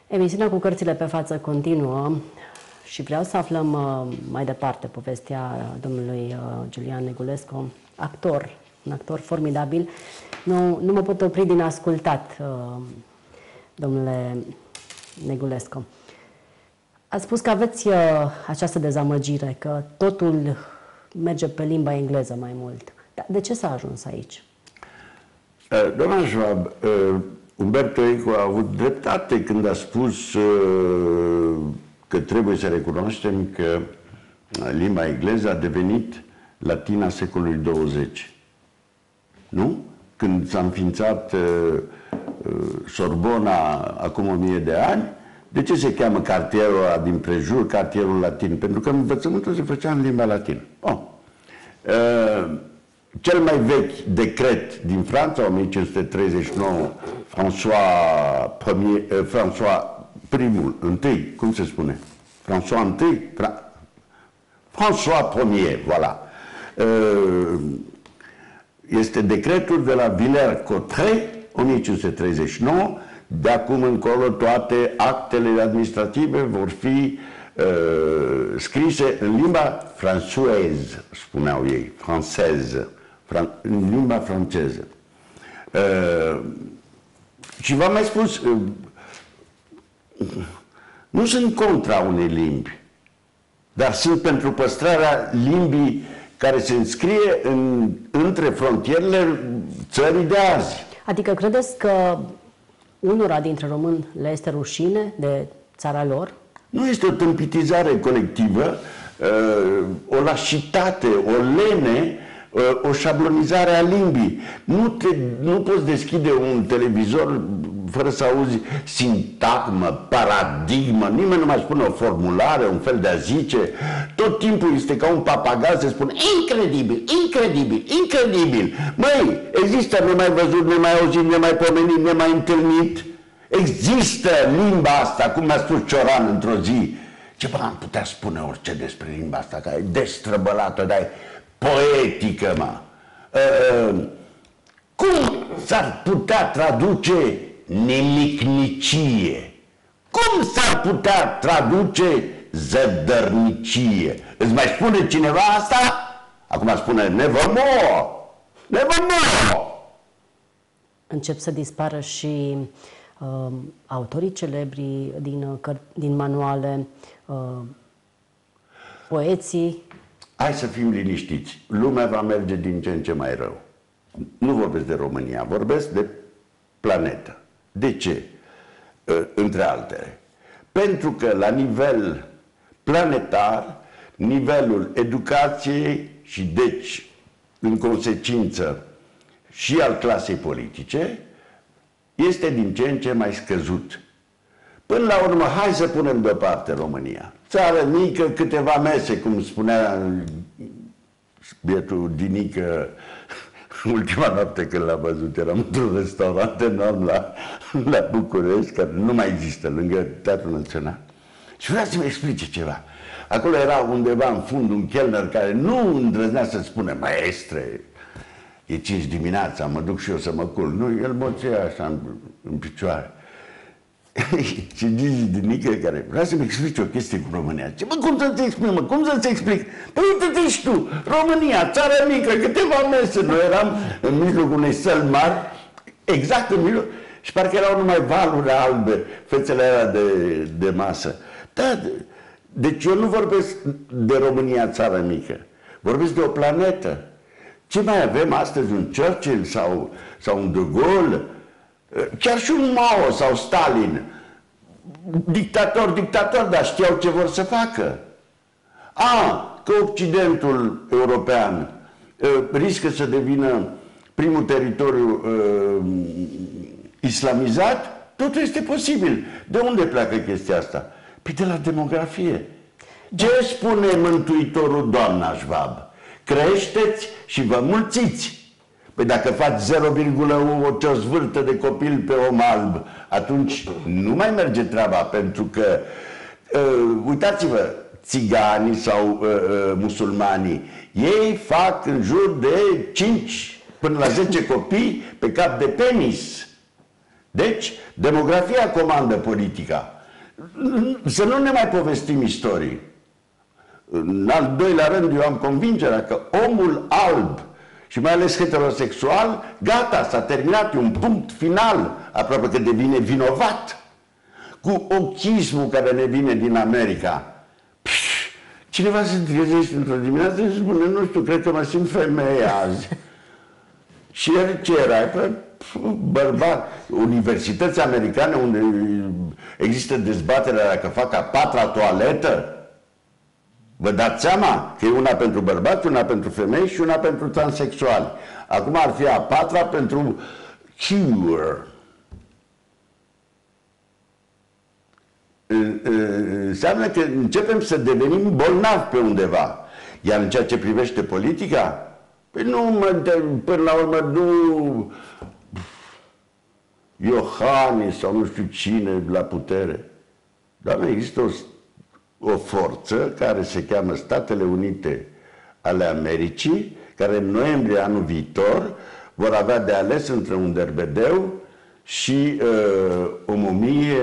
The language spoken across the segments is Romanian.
Emisiunea Cu Cărțile pe față continuă și vreau să aflăm mai departe povestea domnului Julian Negulescu, un actor formidabil. Nu mă pot opri din ascultat, domnule Negulescu. Ați spus că aveți această dezamăgire, că totul merge pe limba engleză mai mult. Dar de ce s-a ajuns aici? Doamna Schwab, Umberto Eco a avut dreptate când a spus că trebuie să recunoaștem că limba engleză a devenit latina secolului 20. Nu? Când s-a înființat Sorbona acum 1000 de ani, de ce se cheamă cartierul ăla din prejur cartierul latin? Pentru că învățământul se făcea în limba latină. Cel mai vechi decret din Franța, 1539, François primul, întâi, cum se spune? François I? François Ier, voilà. Este decretul de la Villers-Cotterêts, 1539, de acum încolo toate actele administrative vor fi scrise în limba française, spuneau ei, franceză, în limba franceză. Și v-am mai spus, nu sunt contra unei limbi, dar sunt pentru păstrarea limbii care se înscrie între frontierele țării de azi. Adică credeți că unora dintre români le este rușine de țara lor? Nu este o tâmpitizare colectivă, o lașitate, o lene, o șablonizare a limbii. Nu poți deschide un televizor fără să auzi sintagmă, paradigmă, nimeni nu mai spune o formulare, un fel de a zice. Tot timpul este ca un papagal să spune incredibil, incredibil, incredibil. Măi, există nemai văzut, nemai auzit, nemai pomenit, nemai întâlnit. Există limba asta, cum mi-a spus Cioran într-o zi. Ce bă, am putea spune orice despre limba asta, că e destrăbălată, dar e poetică, mă. Cum s-ar putea traduce nimicnicie? Cum s-ar putea traduce zădărnicie? Îți mai spune cineva asta? Acum spune nevermore, nevermore. Încep să dispară și autorii celebri din manuale, poeții. Hai să fim liniștiți. Lumea va merge din ce în ce mai rău. Nu vorbesc de România, vorbesc de planetă. De ce? Între altele. Pentru că la nivel planetar, nivelul educației și deci, în consecință, și al clasei politice, este din ce în ce mai scăzut. Până la urmă, hai să punem deoparte România. Țară mică, câteva mese, cum spunea bietul Dinică ultima noapte când l-am văzut. Eram într-un restaurant enorm la București, care nu mai există, lângă Teatrul Național. Și vreau să-mi explice ceva. Acolo era undeva în fund un chelner care nu îndrăznea să spună, maestre, e 5 dimineața, mă duc și eu să mă culc. Nu, el moțea așa în picioare. Și Gigi Dinică, care vrea să-mi explice o chestie cu România. Ce, mă, cum să-ți explic, mă, cum să-ți explic? Păi uite-te și tu, România, țară mică, câteva mese. Noi eram în mijlocul unei săli mari, exact în mijloc, și parcă erau numai valuri albe, fețele alea de masă. Da, deci eu nu vorbesc de România, țară mică, vorbesc de o planetă. Ce mai avem astăzi, un Churchill sau un De Gaulle? Chiar și un Mao sau Stalin, dictator, dar știau ce vor să facă. Că Occidentul european riscă să devină primul teritoriu islamizat, totul este posibil. De unde pleacă chestia asta? Păi de la demografie. Ce spune Mântuitorul, doamna Schwab? Creșteți și vă mulțiți. Păi dacă faci 0,1 o zvârtă de copil pe om alb, atunci nu mai merge treaba, pentru că, uitați-vă, țiganii sau musulmanii, ei fac în jur de 5 până la 10 copii pe cap de penis. Deci, demografia comandă politica. Să nu ne mai povestim istorii. În al doilea rând, eu am convingerea că omul alb, și mai ales heterosexual, gata, s-a terminat, e un punct final, aproape că devine vinovat. Cu ochismul care ne vine din America. Cineva se trezește într-o dimineață și spune, nu știu, cred că mă simt femeie azi. Și el ce era? Păi, bărbat. Universități americane unde există dezbaterea dacă fac a patra toaletă, vă dați seama că e una pentru bărbați, una pentru femei și una pentru transexuali. Acum ar fi a patra pentru cure. Înseamnă că începem să devenim bolnavi pe undeva. Iar în ceea ce privește politica, păi nu, până la urmă nu Iohannis sau nu știu cine la putere. Doamne, există o forță care se cheamă Statele Unite ale Americii, care în noiembrie anul viitor vor avea de ales între un derbedeu și o momie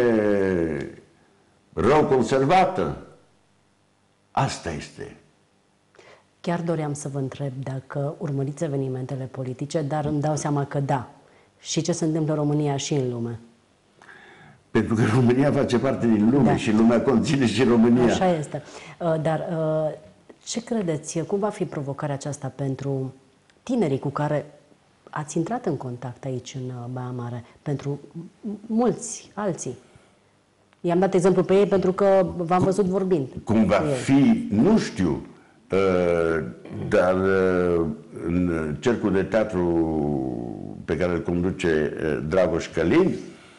rău conservată. Asta este. Chiar doream să vă întreb dacă urmăriți evenimentele politice, dar îmi dau seama că da. Și ce se întâmplă în România și în lume? Pentru că România face parte din lume, da, și lumea conține și România. Așa este. Dar ce credeți? Cum va fi provocarea aceasta pentru tinerii cu care ați intrat în contact aici în Baia Mare? Pentru mulți alții. I-am dat exemplu pe ei pentru că v-am văzut vorbind. Cum va fi, nu știu, dar în cercul de teatru pe care îl conduce Dragoș Călin,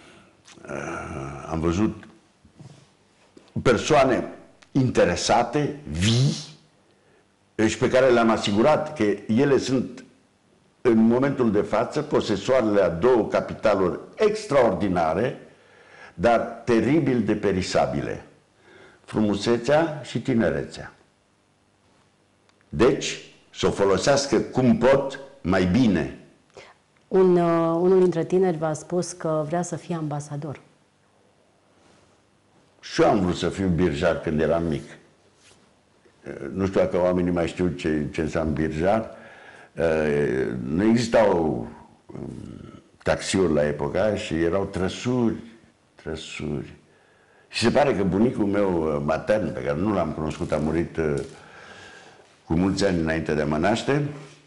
am văzut persoane interesate, vii, și pe care le-am asigurat că ele sunt în momentul de față posesoarele a două capitaluri extraordinare, dar teribil de perisabile: frumusețea și tinerețea. Deci, să o folosească cum pot, mai bine. Unul dintre tineri v-a spus că vrea să fie ambasador. Și eu am vrut să fiu birjar când eram mic. Nu știu dacă oamenii mai știu ce înseamnă birjar. Nu existau taxiuri la epoca aia și erau trăsuri. Și se pare că bunicul meu matern, pe care nu l-am cunoscut, a murit cu mulți ani înainte de a mă naște,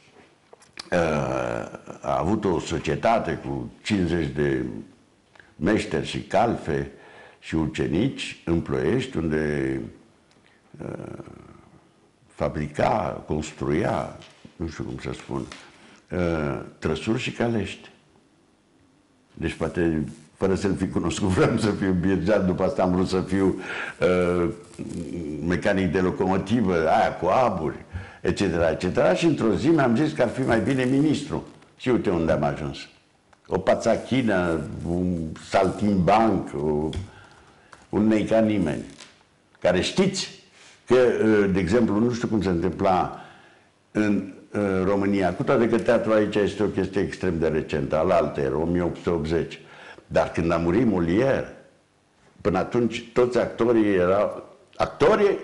a avut o societate cu 50 de meșteri și calfe și ucenici în Ploiești, unde fabrica, construia, nu știu cum să spun, trăsuri și calești. Deci poate, fără să-l fi cunoscut, vreau să fiu birjar, după asta am vrut să fiu mecanic de locomotivă, aia cu aburi, etc., etc. Și într-o zi mi-am zis că ar fi mai bine ministru. Și uite unde am ajuns. O pațachină, un saltimbanc, un nei ca nimeni. Care știți că, de exemplu, nu știu cum se întâmpla în România, cu toate că teatrul aici este o chestie extrem de recentă, alaltă, 1880. Dar când a murit Molière, până atunci toți actorii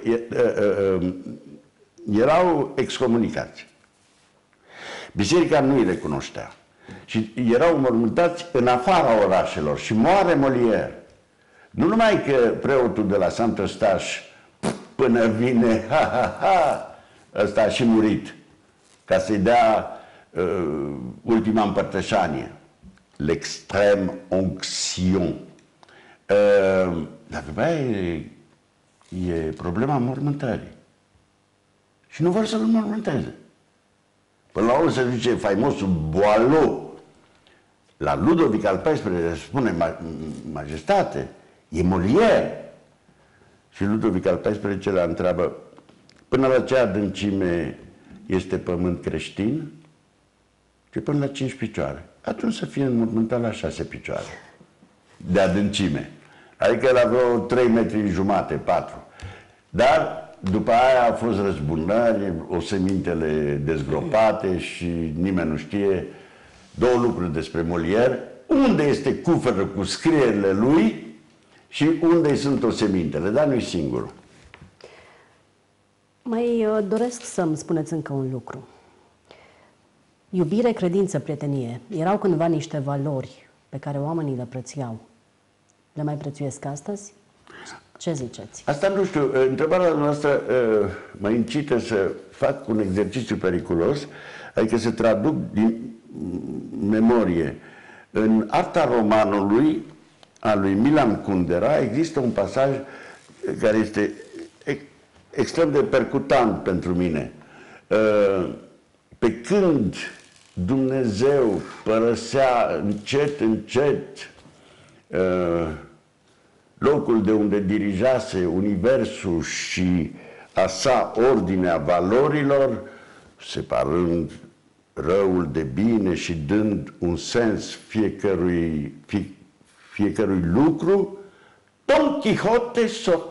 erau excomunicați. Biserica nu îi recunoștea. Și erau mormântați în afara orașelor. Și moare Molière. Nu numai că preotul de la Saint-Eustache, până vine, ăsta a și murit, ca să-i dea ultima împărtășanie. L'extrême onction. Dar pe aia e problema mormântării. Și nu vor să-l mormânteze. Până la urmă se zice faimosul Boileau. La Ludovic al XIV-lea spune, majestate, e Molière. Și Ludovic al XIV-lea întreabă, până la ce adâncime este pământ creștin? Și până la 5 picioare. Atunci să fie înmormântat la 6 picioare de adâncime. Adică la vreo 3 metri jumate, 4. Dar după aia au fost răzbunări, osemintele dezgropate și nimeni nu știe. Două lucruri despre Molière: unde este cufărul cu scrierile lui Și unde sunt osemintele, dar nu-i singurul. Mai doresc să-mi spuneți încă un lucru. Iubire, credință, prietenie erau cândva niște valori pe care oamenii le prețuiau. Le mai prețuiesc astăzi? Ce ziceți? Asta nu știu. Întrebarea noastră mă incită să fac un exercițiu periculos, adică să traduc din memorie. În Arta romanului a lui Milan Kundera există un pasaj care este extrem de percutant pentru mine. Pe când Dumnezeu părăsea încet, încet locul de unde dirijase universul și a sa ordinea valorilor, separând răul de bine și dând un sens fiecărui lucru, Don Quixote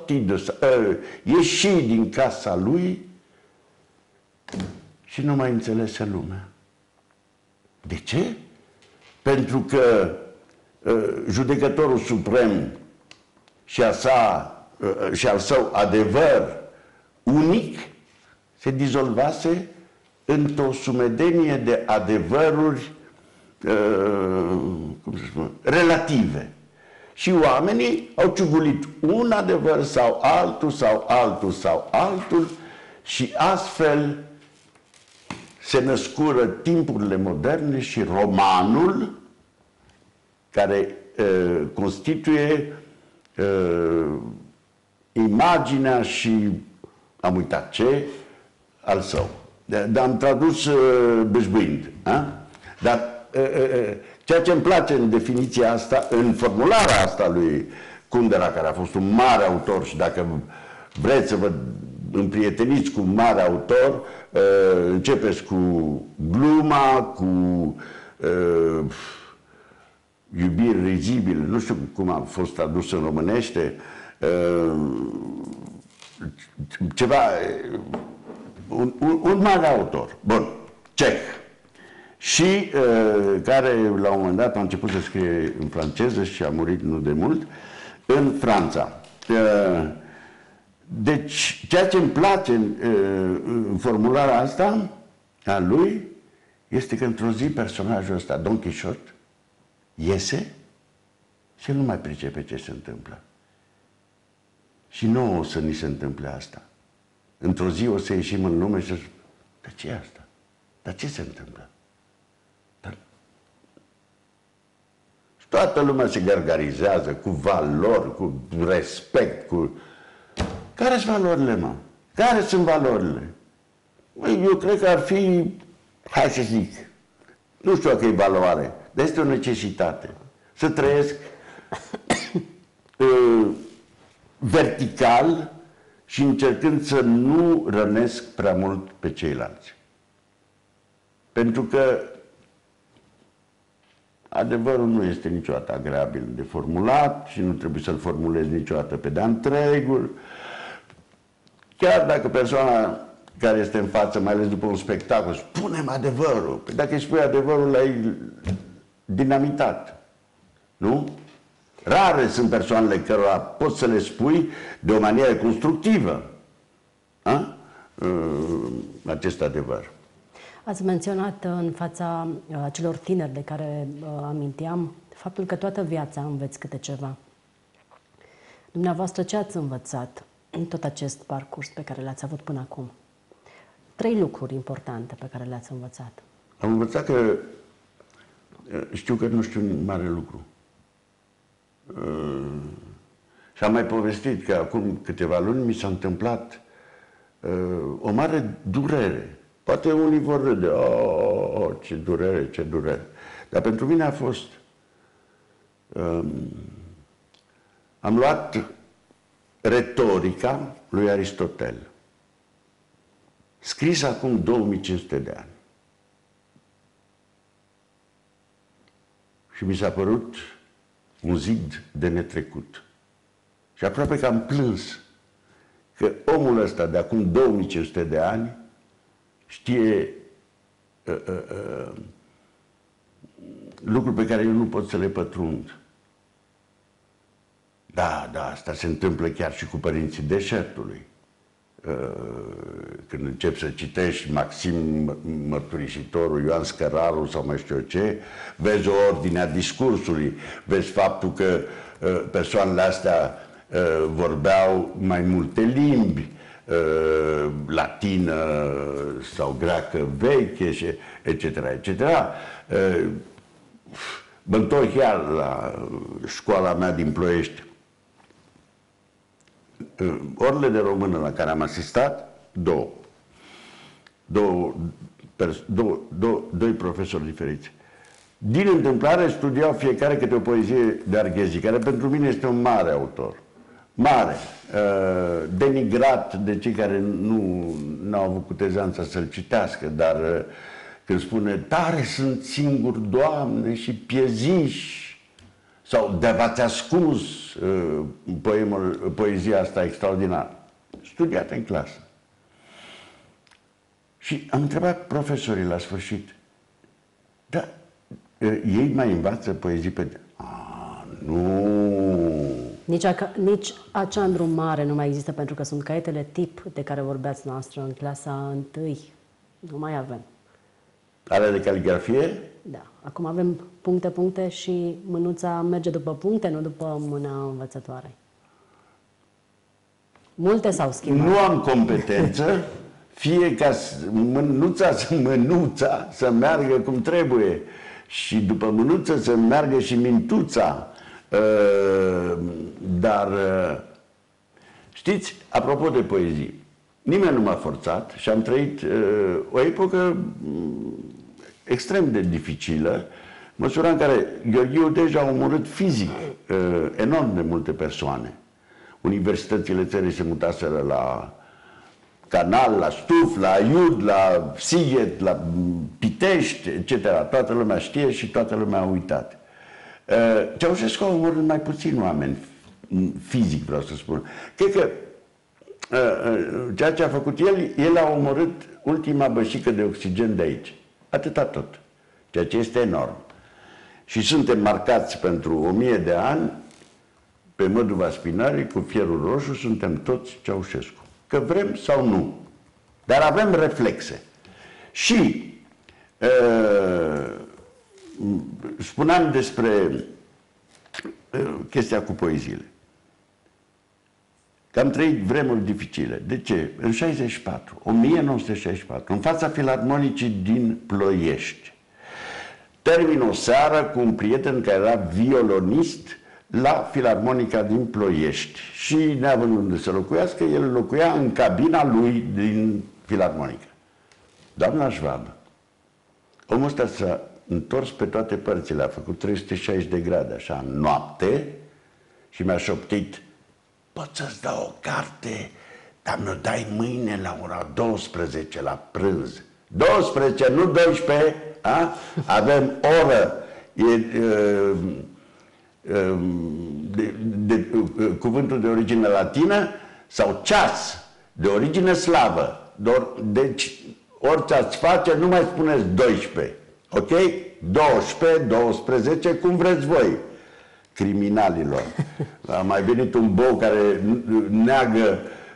ieși din casa lui și nu mai înțelese lumea. De ce? Pentru că judecătorul suprem și al său adevăr unic se dizolvase într-o sumedenie de adevăruri cum să spun, relative. Și oamenii au ciugulit un adevăr sau altul, sau altul, sau altul și astfel se născură timpurile moderne și romanul care constituie imaginea și am uitat ce al său. Dar am tradus bâșbâind. Dar ceea ce îmi place în definiția asta, în formularea asta lui Kundera, care a fost un mare autor și dacă vreți să vă împrieteniți cu un mare autor, începeți cu gluma, cu iubiri rizibile, nu știu cum a fost tradus în românește, ceva, un mare autor, bun, ceh, și care la un moment dat a început să scrie în franceză și a murit nu de mult, în Franța. Deci, ceea ce îmi place în formularea asta a lui este că într-o zi personajul ăsta, Don Quixote, iese și el nu mai pricepe ce se întâmplă. Și nu o să ni se întâmple asta. Într-o zi o să ieșim în lume și să spun, dar ce e asta? Dar ce se întâmplă? Și toată lumea se gargarizează cu valori, cu respect, cu... Care sunt valorile, mă? Care sunt valorile? Eu cred că ar fi, hai să zic, nu știu dacă e valoare, dar este o necesitate. Să trăiesc vertical și încercând să nu rănesc prea mult pe ceilalți. Pentru că adevărul nu este niciodată agreabil de formulat și nu trebuie să-l formulezi niciodată pe de-a întregul. Chiar dacă persoana care este în față, mai ales după un spectacol, spune-mi adevărul. Păi dacă îi spui adevărul, l-ai dinamitat. Nu? Rare sunt persoanele cărora poți să le spui de o manieră constructivă acest adevăr. Ați menționat în fața acelor tineri de care aminteam faptul că toată viața înveți câte ceva. Dumneavoastră, ce ați învățat în tot acest parcurs pe care l-ați avut până acum? 3 lucruri importante pe care le-ați învățat. Am învățat că știu că nu știu un mare lucru. Și am mai povestit că acum câteva luni mi s-a întâmplat o mare durere. Poate unii vor râde, ce durere, ce durere. Dar pentru mine a fost... am luat retorica lui Aristotel, scrisă acum 2500 de ani. Și mi s-a părut un zid de netrecut. Și aproape că am plâns că omul ăsta de acum 2500 de ani știe lucruri pe care eu nu pot să le pătrund. Da, da, asta se întâmplă chiar și cu părinții deșertului. Când începi să citești Maxim Mărturisitorul, Ioan Scăraru sau mai știu eu ce, vezi o ordine a discursului, vezi faptul că persoanele astea vorbeau mai multe limbi, latină sau greacă veche, etc., etc. Mă întorc chiar la școala mea din Ploiești. Orele de română la care am asistat, doi profesori diferiți. Din întâmplare studiau fiecare câte o poezie de Arghezi, care pentru mine este un mare autor. Mare, denigrat de cei care nu au avut cutezanța să-l citească, dar când spune tare sunt singuri, Doamne, și pieziși, sau de v-ați ascuns poezia asta extraordinară, studiată în clasă. Și am întrebat profesorii la sfârșit, da, ei mai învață poezii pe... Nu! Nici acea îndrumare nu mai există, pentru că sunt caietele tip de care vorbeați noastră în clasa 1. Nu mai avem. Alea de caligrafie? Da. Acum avem puncte, puncte și mânuța merge după puncte, nu după mâna învățătoare. Multe s-au schimbat. Nu am competență, fie ca mânuța să meargă cum trebuie și după mânuță să meargă și mintuța. Dar, știți, apropo de poezii, nimeni nu m-a forțat și am trăit o epocă extrem de dificilă, măsura în care Gheorghiu deja a omorât fizic enorm de multe persoane. Universitățile țării se mutaseră la Canal, la Stuf, la Iud, la Sighet, la Pitești, etc. Toată lumea știe și toată lumea a uitat. Ceaușescu a omorât mai puțini oameni, fizic vreau să spun. Cred că ceea ce a făcut el a omorât ultima bășică de oxigen de aici. Atâta tot. Ceea ce este enorm. Și suntem marcați pentru 1000 de ani pe măduva spinării, cu fierul roșu, suntem toți Ceaușescu. Că vrem sau nu. Dar avem reflexe. Și spuneam despre chestia cu poeziile. Că am trăit vremuri dificile. De ce? În 1964, în fața Filarmonicii din Ploiești, termin o seară cu un prieten care era violonist la Filarmonica din Ploiești. Și neavând unde să locuiască, el locuia în cabina lui din Filarmonica. Doamna Schwab, omul ăsta s-a întors pe toate părțile, a făcut 360 de grade, așa, în noapte, și mi-a șoptit: pot să-ți dau o carte, dar mi-o dai mâine la ora 12, la prânz. 12, nu 12, a? Avem oră. Cuvântul de origine latină sau ceas, de origine slavă. Deci, orice ați face, nu mai spuneți 12. Ok? 12, 12, cum vreți voi, criminalilor. A mai venit un bou care neagă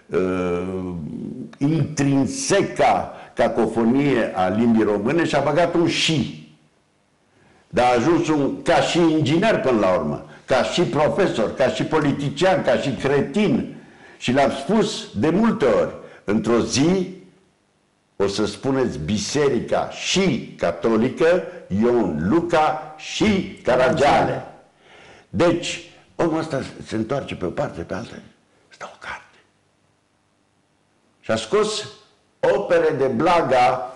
intrinseca cacofonie a limbii române și a băgat un și. Dar a ajuns ca și inginer până la urmă, ca și profesor, ca și politician, ca și cretin. Și le-am spus de multe ori, într-o zi o să spuneți biserica și catolică, Ion Luca și Caragiale. Deci, omul ăsta se întoarce pe o parte, pe alta, îți dă o carte. Și a scos opere de Blaga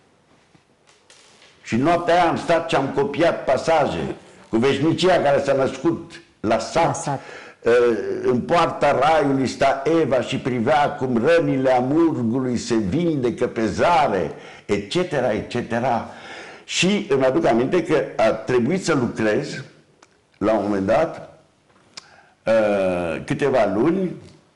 și noaptea aia am stat și am copiat pasaje cu veșnicia care s-a născut la sat. În poarta raiului sta Eva și privea cum rănile amurgului se vindecă pe zare, etc., etc. Și îmi aduc aminte că a trebuit să lucrez la un moment dat câteva luni.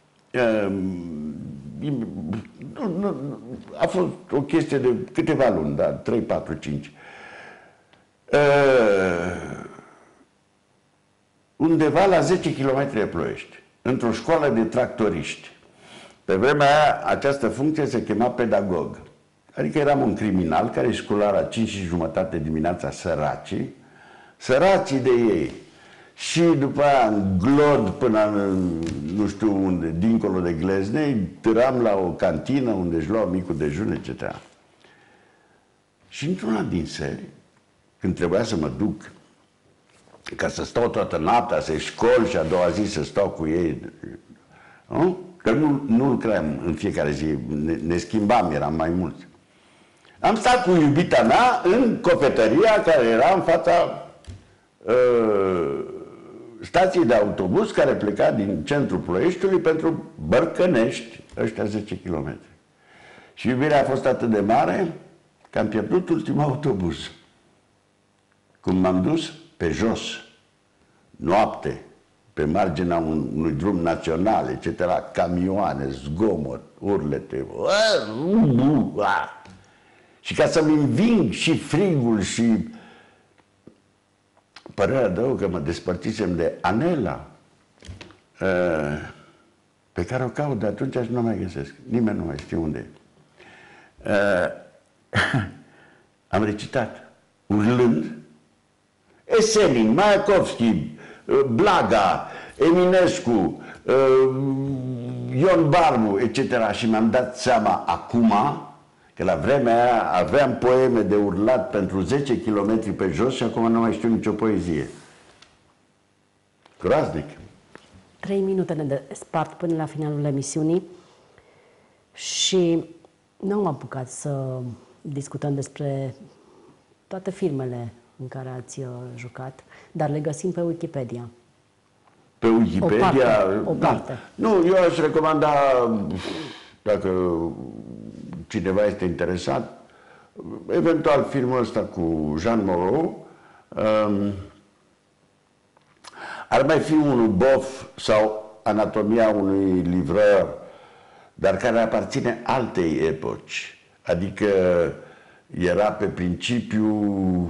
A fost o chestie de câteva luni, da, 3, 4, 5. undeva la 10 km de Ploiești, într-o școală de tractoriști. Pe vremea aia, această funcție se chema pedagog. Adică eram un criminal care își scula la 5:30 dimineața săracii de ei. Și după aia, în Glod, până în, nu știu unde, dincolo de Gleznei, târam la o cantină unde își luau micul dejun, etc. Și într-una din seri, când trebuia să mă duc ca să stau toată noaptea, să-i școl și a doua zi să stau cu ei, nu? Că nu lucram în fiecare zi, ne schimbam, eram mai mulți. Am stat cu iubita mea în cofetăria care era în fața stației de autobuz care pleca din centrul Ploieștiului pentru Bărcănești, ăștia 10 km. Și iubirea a fost atât de mare că am pierdut ultimul autobuz. Cum m-am dus pe jos, noapte, pe marginea unui drum național, etc., camioane, zgomot, urlete, și ca să-mi înving și frigul și părerea de rău că mă despărțisem de Anela, pe care o caut de atunci și nu mai găsesc. Nimeni nu mai știe unde e. Am recitat, urlând, Esenin, Mayakovski, Blaga, Eminescu, Ion Barbu, etc. Și mi-am dat seama acum că la vremea aia aveam poeme de urlat pentru 10 km pe jos și acum nu mai știu nicio poezie. Groaznic. 3 minute ne despart până la finalul emisiunii și nu am apucat să discutăm despre toate filmele în care ați jucat, dar le găsim pe Wikipedia. Pe Wikipedia? O parte. Da. Nu, eu aș recomanda, dacă cineva este interesat, eventual filmul ăsta cu Jean Moreau. Ar mai fi unul, Bof sau Anatomia unui livrăr, dar care aparține altei epoci. Adică era pe principiu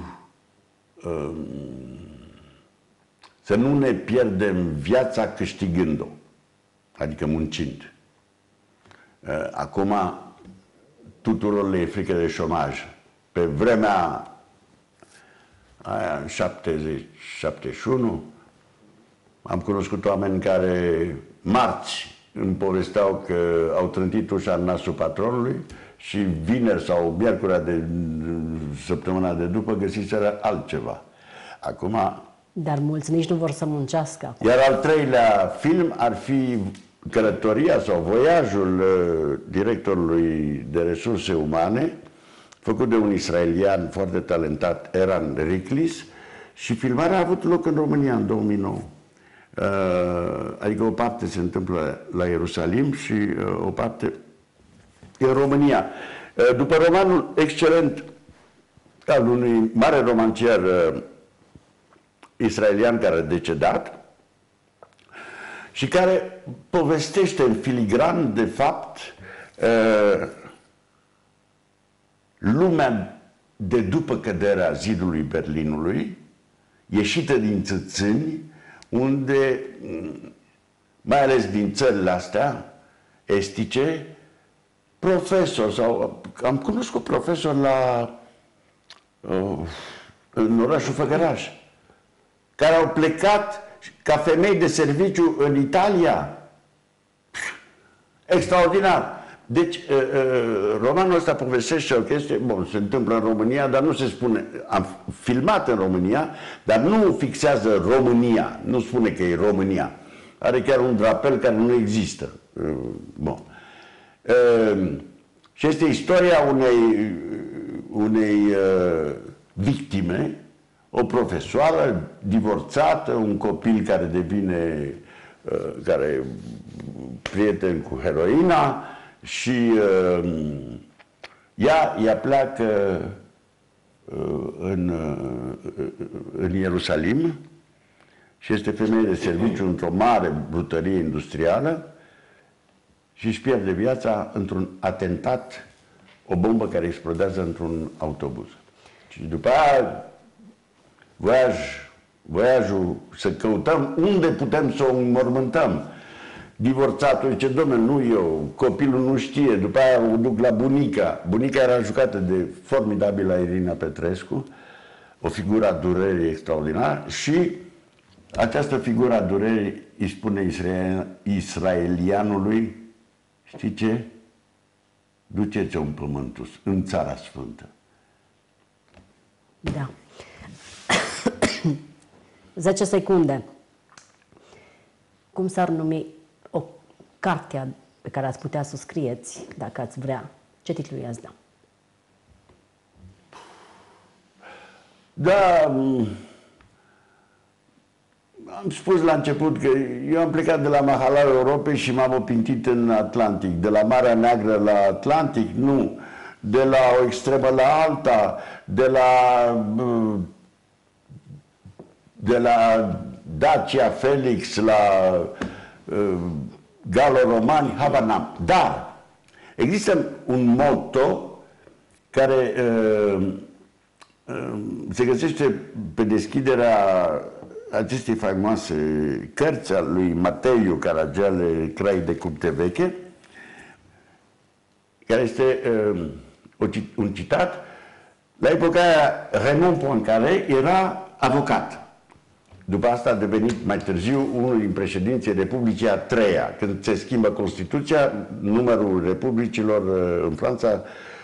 să nu ne pierdem viața câștigând-o, adică muncind. Acum tuturor le e frică de șomaj. Pe vremea aia, în 70-71, am cunoscut oameni care marți îmi povesteau că au trântit ușa în nasul patronului și vineri sau miercurea de săptămâna de după găsiseră altceva. Acum... Dar mulți nici nu vor să muncească acum. Iar al treilea film ar fi Călătoria sau Voiajul directorului de resurse umane, făcut de un israelian foarte talentat, Eran Riklis, și filmarea a avut loc în România în 2009. Adică o parte se întâmplă la Ierusalim și o parte în România. După romanul excelent al unui mare romancier israelian care a decedat și care povestește în filigran, de fapt, lumea de după căderea zidului Berlinului, ieșită din țâțâni, unde, mai ales din țările astea estice, profesor sau am cunoscut profesor în orașul Făgăraș, care au plecat ca femei de serviciu în Italia. Extraordinar. Deci, romanul ăsta povestește o chestie, bun, se întâmplă în România, dar nu se spune, am filmat în România, dar nu fixează România, nu spune că e România. Are chiar un drapel care nu există. Bun. Și este istoria unei victime, o profesoară divorțată, un copil care devine care prieten cu heroina și ea pleacă în Ierusalim și este femeie de serviciu într-o mare brutărie industrială și își pierde viața într-un atentat, o bombă care explodează într-un autobuz. Și după aia, Voiaj voiajul să căutăm unde putem să o înmormântăm. Divorțatul zice, domnule, nu eu, copilul nu știe, după aia o duc la bunica. Bunica era jucată de formidabila Irina Petrescu, o figură a durerii extraordinară, și această figură a durerii îi spune israelianului, știi ce? Duceți-o în pământul, în Țara Sfântă. Da. 10 secunde. Cum s-ar numi o carte pe care ați putea să o scrieți, dacă ați vrea? Ce titlu i-ați da? Da, am spus la început că eu am plecat de la Mahalaua Europei și m-am opintit în Atlantic. De la Marea Neagră la Atlantic, nu. De la o extremă la alta, de la Dacia Felix la Galo-Romani, habar n-am. Dar există un motto care se găsește pe deschiderea acestei faimoase cărți a lui Mateiu Caragiale, Crai de Cupte Veche, care este un citat. La epoca aia, Raymond Poincaré era avocat. După asta a devenit mai târziu unul din președinții Republicii a treia. Când se schimbă Constituția, numărul republicilor în Franța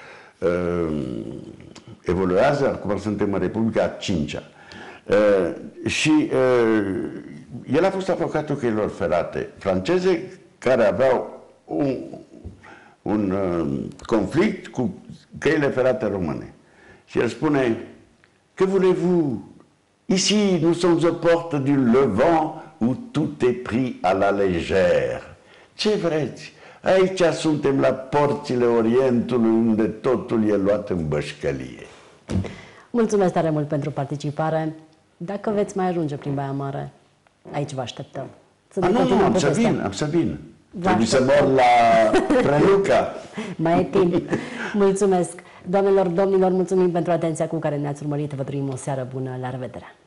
evoluează, acum suntem în Republica a cincea. Și el a fost avocatul căilor ferate franceze care aveau un conflict cu căile ferate române. Și el spune, que voulez-vous? Ici, nous sommes aux portes du Levant où tout est pris à la légère. Ce vreți? Aici suntem la porțile Orientului unde totul e luat în bășcălie. Mulțumesc tare mult pentru participare. Dacă veți mai ajunge prin Baia Mare, aici vă așteptăm. Nu, am să vin. Trebuie să mor la Preluca. Mai e timp. Mulțumesc. Doamnelor, domnilor, mulțumim pentru atenția cu care ne-ați urmărit. Vă dorim o seară bună. La revedere!